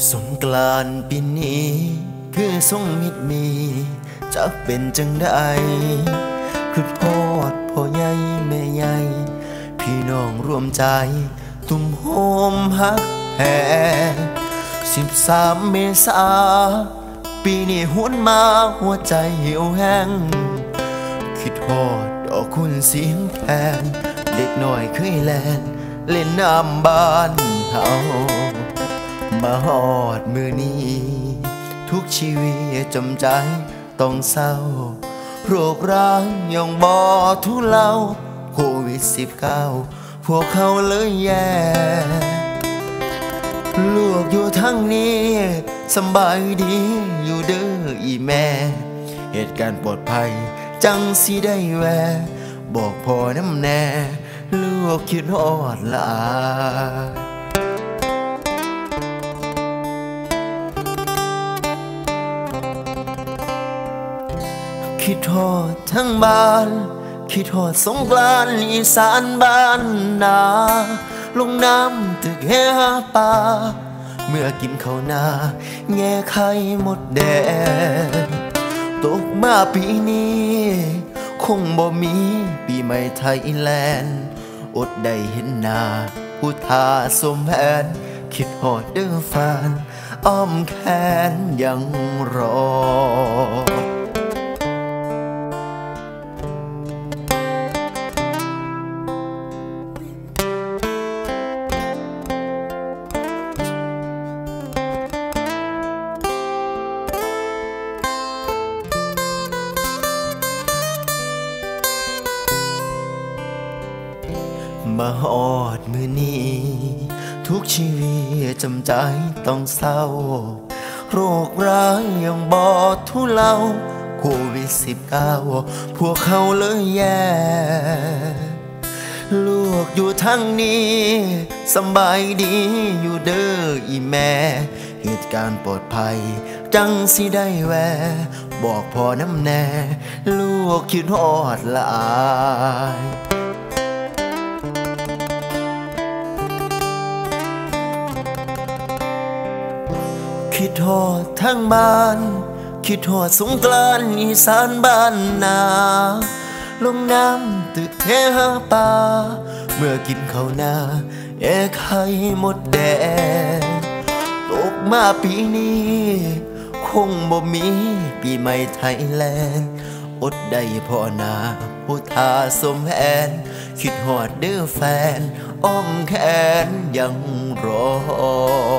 สงกรานต์ปีนี้คือทรงมิตรมีจักเป็นจังใดคือโพดพ่อใหญ่แม่ใหญ่พี่น้องร่วมใจตุ่มโฮมฮักแท้13 เมษาปีนี้หวนมาหัวใจหิวแห้งคิดฮอดดอกคุณเสียงแทนเด็กน้อยเคยแลนเล่นน้ำบ้านเฮามาฮอดมือนี้ทุกชีวิตจำใจต้องเศร้าโรคร้ายยังบ่ทุเลาโควิด19พวกเขาเลยแย่ลูกอยู่ทั้งนี้สบายดีอยู่เด้ออีแม่เหตุการณ์ปลอดภัยจังสิได้แวะบอกพ่อน้ำแน่ลูกคิดฮอดหลายคิดฮอดทั้งบ้านคิดฮอดสงกรานต์อีสานบ้านนาลงน้ำตึกแห่ปลาเมื่อกินข้าวนาแง่ไข่หมดแดงตกมาปีนี้คงบ่มีปีใหม่ไทยแลนด์อดได้เห็นหน้าผู้ทาสมแผนคิดฮอดเด้อแฟนอ้อมแขนยังรอมาฮอดมือนี้ทุกชีวิตจำใจต้องเศร้าโรคร้ายยังบ่ทุเลาโควิด19พวกเขาเลยแย่ลูกอยู่ทั้งนี้สบายดีอยู่เด้ออีแม่เหตุการณ์ปลอดภัยจังสิได้แวะบอกพ่อน้ำแน่ลูกคิดฮอดหลายคิดฮอดทั้งบ้านคิดฮอดสงกรานต์อีสานบ้านนาลงน้ำตึกแห่ปลาเมื่อกินข้าวนาแย่ไข่หมดแดงตกมาปีนี้คงบ่มีปีใหม่ไทยแลนด์อดได้พ่อนาผู้ทาสมแผนคิดฮอดเด้อแฟนอ้อมแขนยังรอ